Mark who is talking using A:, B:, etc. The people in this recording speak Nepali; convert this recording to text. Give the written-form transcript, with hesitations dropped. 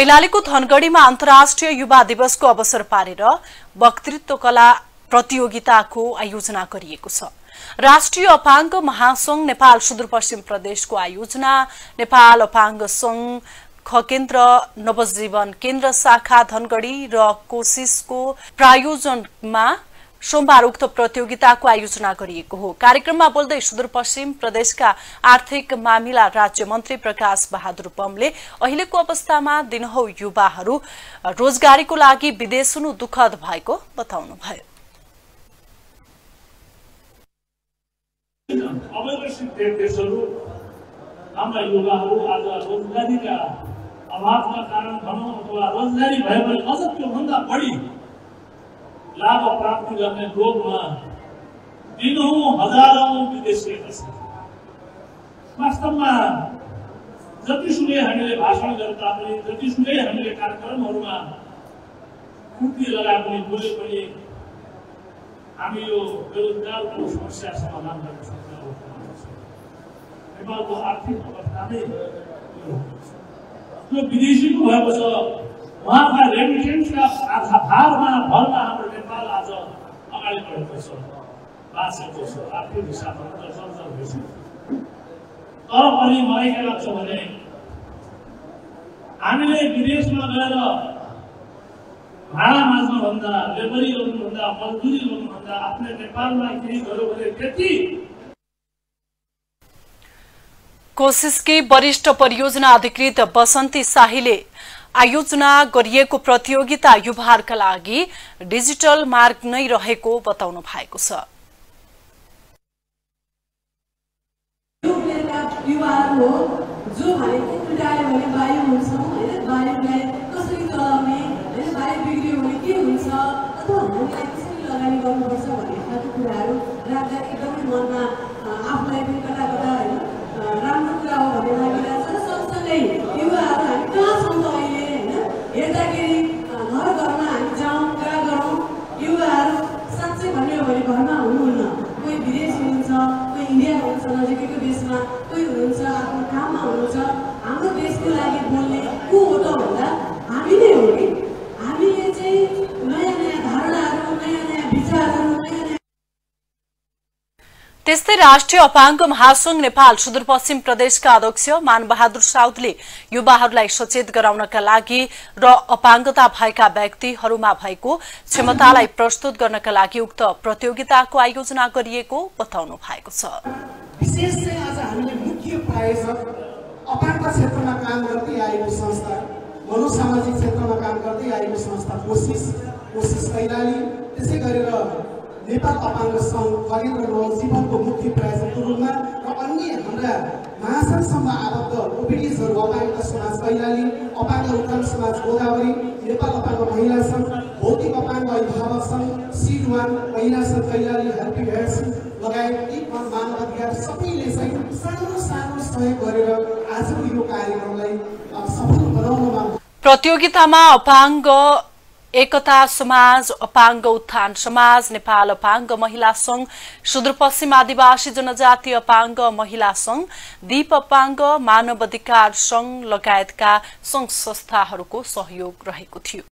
A: कैलालीको धनगढीमा अन्तर्राष्ट्रिय युवा दिवसको अवसर पारेर वक्तृत्व कला प्रतियोगिताको आयोजना गरिएको छ। राष्ट्रिय अपाङ्ग महासंघ नेपाल सुदूरपश्चिम प्रदेशको आयोजना, नेपाल अपाङ्ग संघ खकेन्द्र नवजीवन केन्द्र शाखा धनगढी र कोशिशको प्रायोजनमा सोमबार उक्त प्रतियोगिताको आयोजना गरिएको हो। कार्यक्रममा बोल्दै सुदूरपश्चिम प्रदेशका आर्थिक मामिला राज्य मन्त्री प्रकाश बहादुर बमले अहिलेको अवस्थामा दिनहौ युवाहरू रोजगारीको लागि विदेश हुनु दुःखद भएको बताउनुभयो।
B: हाम्रा युवाहरू आज रोजगारीका अभावका कारण भनौं अथवा रोजगारी भएपछि अझ त्योभन्दा बढी लाभ प्राप्ति गर्ने लोभमा दिनौं हजारौं विदेश गएका छन्। वास्तवमा जतिसुकै हामीले भाषण गरे तापनि, जतिसुकै हामीले कार्यक्रमहरूमा कुर्ती लगाए पनि बोले पनि हामी यो बेरोजगारको समस्या समाधान गर्न सक्दैनौँ। नेपालको आर्थिक अवस्था नै त्यो विदेशीको भएको छ। उहाँका रेमिटेन्सका आधारमा भरमा हाम्रो नेपाल आज अगाडि बढेको छ, बाँचेको छ, आर्थिक हिसाबमा जर्जर भइसक्यो। तर पनि मलाई के लाग्छ भने हामीले विदेशमा गएर भाडा माझ्नुभन्दा, लेबरी गर्नुभन्दा, मजदुरी गर्नुभन्दा आफ्नै नेपालमा केही गर्यो भने त्यति।
A: कोशिशकी वरिष्ठ परियोजना अधिकृत बसन्ती शाहीले आयोजना गरिएको प्रतियोगिता युवाहरूका लागि डिजिटल मार्ग नै रहेको बताउनु भएको छ।
C: युवाहरू हो जो भनेको उडायो भने वायु हुन्छ हैन, वायुलाई कसरी चलाउने हैन, वायु बिग्रियो भने के हुन्छ अथवा हामीलाई कसरी लगानी गर्नुपर्छ भन्ने खालको कुराहरू राख्दा एकदमै मनमा आफूलाई पनि कता कता हैन राम्रो कुरा हो भन्ने लागिरहेछ। र सँगसँगै युवाहरू हामी कहाँ छौँ त अहिले हैन, हेर्दाखेरि घर घरमा हामी जाउँ कुरा गरौँ, युवाहरू साँच्चै भन्ने हो भने घरमा हुनुहुन्न, कोही विदेश हुनुहुन्छ, कोही इन्डिया हुनुहुन्छ, नजिकैको देशमा कोही हुनुहुन्छ, आफ्नो काममा हुनुहुन्छ। हाम्रो देशको लागि बोल्ने को हो त भन्दा हामी नै हो कि हामीले चाहिँ नयाँ नयाँ धारणाहरू, नयाँ नयाँ विचारहरू,
A: त्यस्तै राष्ट्रिय अपाङ्ग महासंघ नेपाल सुदूरपश्चिम प्रदेशका अध्यक्ष मानबहादुर साउदले युवाहरूलाई सचेत गराउनका लागि र अपाङ्गता भएका व्यक्तिहरूमा भएको क्षमतालाई प्रस्तुत गर्नका लागि उक्त प्रतियोगिताको आयोजना गरिएको बताउनु भएको छ।
D: विशेष चाहिँ आज हामीले मुख्य प्रायोजक अपाङ्ग क्षेत्रमा काम गर्दै आएको संस्था, मनोसामाजिक क्षेत्रमा काम गर्दै आएको संस्था कोशिश कैलाली, त्यसै गरेर नेपाल अपाङ्ग संघ खगेन्द्र नवजीवनको मुख्य प्रायोजकको रूपमा र अन्य हाम्रा महासंघसँग आबद्ध ओपिडिजहरू अपाङ्ग समाज कैलाली, अपाङ्ग उत्थान समाज गोदावरी, नेपाल अपाङ्ग महिला संघ, भौतिक अपाङ्ग अभिभावक संघ, सिडवान महिला संघ कैलाली, हेल्पिङ हेड्स लगायत यी मानव अधिकार सबैले चाहिँ सानो सानो सहयोग गरेर आजको यो कार्यक्रमलाई सफल बनाउनमा
A: प्रतियोगितामा अपाङ्ग एकता समाज, अपाङ्ग उत्थान समाज, नेपाल अपाङ्ग महिला संघ, सुदूरपश्चिम आदिवासी जनजाति अपाङ्ग महिला संघ, दीप अपाङ्ग मानव अधिकार संघ लगायतका संघ संस्थाहरूको सहयोग रहेको थियो।